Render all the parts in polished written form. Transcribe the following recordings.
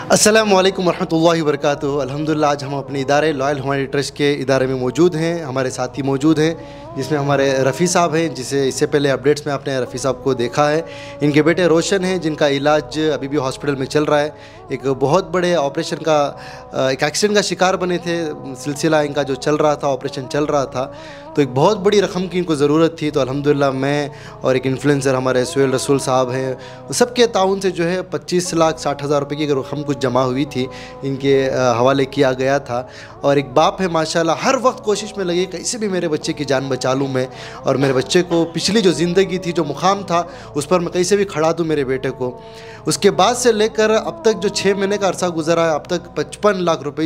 السلام علیکم ورحمۃ اللہ وبرکاتہ۔ الحمدللہ آج ہم اپنے ادارے لائل ہیومینٹی ٹرسٹ کے ادارے میں موجود ہیں۔ ہمارے ساتھی موجود ہیں جس میں ہمارے رفیع صاحب ہیں، جسے اس سے پہلے اپڈیٹس میں آپ نے رفیع صاحب کو دیکھا ہے۔ ان کے بیٹے روشن ہیں جن کا علاج ابھی بھی ہاسپٹل میں چل رہا ہے۔ ایک بہت بڑے آپریشن کا ایک ایکسیڈنٹ کا شکار بنے تھے، سلسلہ ان کا جو چل رہا تھا، آپریشن چل رہا تھا، تو ایک بہت بڑی رقم کی ان کو ضرورت تھی۔ تو الحمدللہ میں اور ایک انفلوئنسر ہمارے سہیل رسول صاحب ہیں، سب کے تعاون سے جو ہے 25,60,000 روپے کی رقم کچھ جمع ہوئی تھی، ان کے حوالے کیا گیا تھا۔ اور ایک باپ ہے ماشاءاللہ، ہر وقت کوشش میں لگے کیسے بھی میرے بچے کی جان بچا لوں میں، اور میرے بچے کو پچھلی جو زندگی تھی، جو مقام تھا، اس پر میں کیسے بھی کھڑا دوں میرے بیٹے کو۔ اس کے بعد سے لے کر اب تک جو 6 مہینے کا عرصہ گزرا ہے، اب تک 55 لاکھ روپے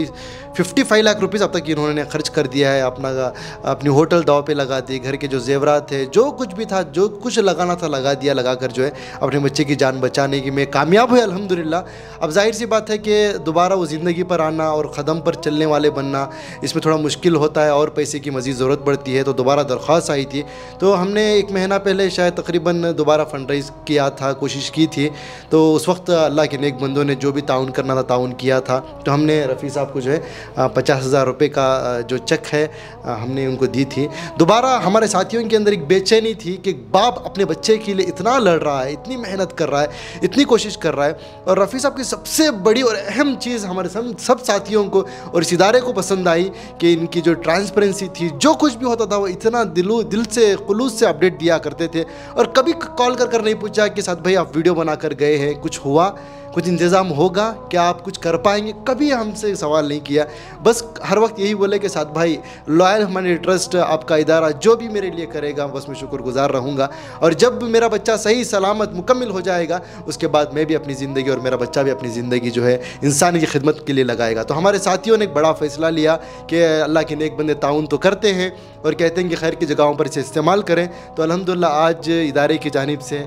55 لاکھ روپیز اب تک انہوں نے خرچ کر دیا ہے۔ اپنی ہوٹل داؤ پہ لگا دی، گھر کے جو زیورات تھے، جو کچھ بھی تھا، جو کچھ لگانا تھا لگا دیا، لگا کر جو ہے اپنے بچے کی جان بچانے کی میں کامیاب ہوئے الحمدللہ۔ اب ظاہر سی بات ہے کہ دوبارہ وہ زندگی پر آنا اور قدم پر چلنے والے بننا، اس میں تھوڑا مشکل ہوتا ہے اور پیسے کی مزید ضرورت پڑتی ہے۔ تو دوبارہ درخواست آئی تھی، تو ہم نے 1 مہینہ پہلے شاید تقریباً دوبارہ فنڈ ریز کیا تھا، کوشش کی تھی۔ تو اس وقت اللہ کے نیک بندوں نے جو بھی تعاون کرنا تھا تعاون کیا تھا، تو ہم نے رفیع صاحب کو جو ہے 50,000 روپے کا جو چیک ہے ہم نے ان کو دی تھی۔ دوبارہ ہمارے ساتھیوں کے اندر ایک بے چینی تھی کہ باپ اپنے بچے کے لیے اتنا لڑ رہا ہے، اتنی محنت کر رہا ہے، اتنی کوشش کر رہا ہے، اور رفیع صاحب کی سب سے بڑی اور اہم چیز ہمارے سب ساتھیوں کو اور اس ادارے کو پسند آئی کہ ان کی جو ٹرانسپیرنسی تھی، جو کچھ بھی ہوتا تھا وہ اتنا دل سے خلوص سے اپڈیٹ دیا کرتے تھے، اور کبھی کال کر نہیں پوچھا کہ ساتھ بھائی آپ ویڈیو بنا کر گئے ہیں، کچھ ہوا، کچھ انتظام ہوگا کیا، آپ کچھ کر پائیں گے، کبھی ہم سے سوال نہیں کیا۔ بس ہر وقت یہی بولے کہ ساتھ بھائی لائل ہیومینٹی ٹرسٹ آپ کا ادارہ جو بھی میرے لیے کرے گا بس میں شکر گزار رہوں گا، اور جب میرا بچہ صحیح سلامت مکمل ہو جائے گا اس کے بعد میں بھی اپنی زندگی اور میرا بچہ بھی اپنی زندگی جو ہے انسانی کی خدمت کے لیے لگائے گا۔ تو ہمارے ساتھیوں نے ایک بڑا فیصلہ لیا کہ اللہ کے نیک بندے تعاون تو کرتے ہیں اور کہتے ہیں کہ خیر کی جگہوں پر اسے استعمال کریں، تو الحمدللہ آج ادارے کی جانب سے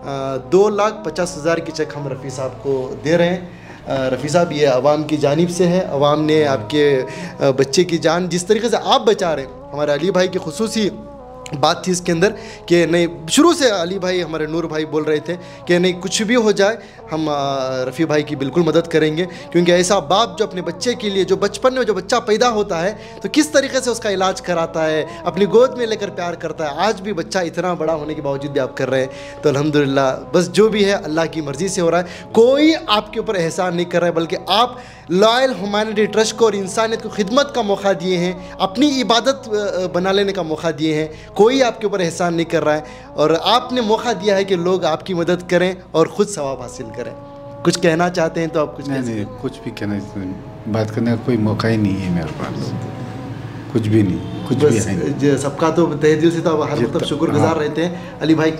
2,50,000 کی چیک ہم رفیع صاحب کو دے رہے ہیں۔ رفیع صاحب یہ عوام کی جانب سے ہے، عوام نے آپ کے بچے کی جان جس طریقے سے آپ بچا رہے ہیں، ہمارے علی بھائی کی خصوصی بات تھی اس کے اندر کہ نہیں، شروع سے علی بھائی ہمارے نور بھائی بول رہے تھے کہ نہیں کچھ بھی ہو جائے ہم رفیع بھائی کی بالکل مدد کریں گے، کیونکہ ایسا باپ جو اپنے بچے کے لیے جو بچپن میں جو بچہ پیدا ہوتا ہے تو کس طریقے سے اس کا علاج کراتا ہے، اپنی گود میں لے کر پیار کرتا ہے، آج بھی بچہ اتنا بڑا ہونے کے باوجود بھی آپ کر رہے ہیں، تو الحمدللہ بس جو بھی ہے اللہ کی مرضی سے ہو رہا ہے۔ کوئی آپ کے اوپر احسان نہیں کر رہا ہے، بلکہ آپ لائل ہیومینٹی ٹرسٹ کو اور انسانیت کو خدمت کا موقع دیے ہیں، اپنی عبادت بنا لینے کا موقع دیے ہیں، کوئی آپ کے اوپر احسان نہیں کر رہا ہے، اور آپ نے موقع دیا ہے کہ لوگ آپ کی مدد کریں اور خود ثواب حاصل کریں۔ کچھ کہنا چاہتے ہیں تو آپ کچھ نہیں، کچھ بھی کہنا، بات کرنے کا کوئی موقع ہی نہیں ہے میرے پاس، کچھ بھی نہیں، کچھ بھی ہے۔ سب کا تو تہ دل سے تو ہر وقت شکر گزار رہتے ہیں۔ علی بھائی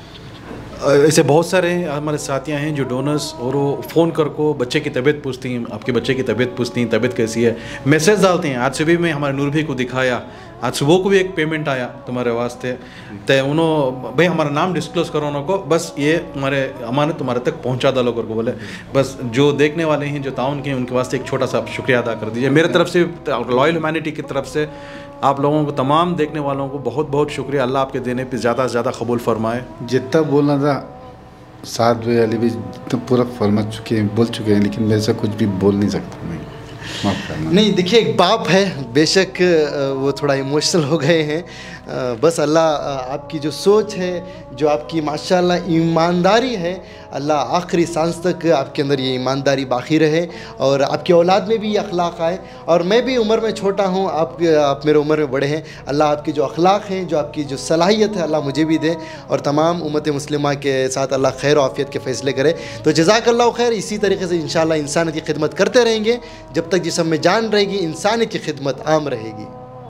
ایسے بہت سارے ہمارے ساتھیاں ہیں جو ڈونرز، اور وہ فون کر کو بچے کی طبیعت پوچھتی ہیں، آپ کے بچے کی طبیعت پوچھتی ہیں، طبیعت کیسی ہے، میسیج ڈالتے ہیں۔ آج صبح میں ہمارے نور بھائی کو دکھایا، آج صبح کو بھی ایک پیمنٹ آیا تمہارے واسطے، تو انہوں بھائی ہمارا نام ڈسکلوز کرو ان کو، بس یہ ہمارے امانت تمہارے تک پہنچا دو لوگوں کو، بولے بس جو دیکھنے والے ہیں جو تعاون کیے ان کے واسطے ایک چھوٹا سا شکریہ ادا کر دیجیے میرے طرف سے، لائل ہیومینٹی کی طرف سے آپ لوگوں کو، تمام دیکھنے والوں کو بہت بہت شکریہ۔ اللہ آپ کے دینے پہ زیادہ سے زیادہ قبول فرمائے۔ جتنا بولنا تھا ساتھ بھائی علی بھائی تو پورا بول چکے ہیں، لیکن میرے سے کچھ بھی بول نہیں سکتا میں، معاف کرنا۔ نہیں دیکھیے، ایک باپ ہے، بے شک وہ تھوڑا ایموشنل ہو گئے ہیں، بس اللہ آپ کی جو سوچ ہے، جو آپ کی ماشاءاللہ ایمانداری ہے، اللہ آخری سانس تک آپ کے اندر یہ ایمانداری باقی رہے، اور آپ کی اولاد میں بھی یہ اخلاق آئے۔ اور میں بھی عمر میں چھوٹا ہوں، آپ میرے عمر میں بڑے ہیں، اللہ آپ کے جو اخلاق ہیں، جو آپ کی جو صلاحیت ہے، اللہ مجھے بھی دے، اور تمام امت مسلمہ کے ساتھ اللہ خیر و عافیت کے فیصلے کرے۔ تو جزاک اللہ خیر، اسی طریقے سے انشاءاللہ انسانیت کی خدمت کرتے رہیں گے، جب تک جسم میں جان رہے گی انسانیت کی خدمت عام رہے گی۔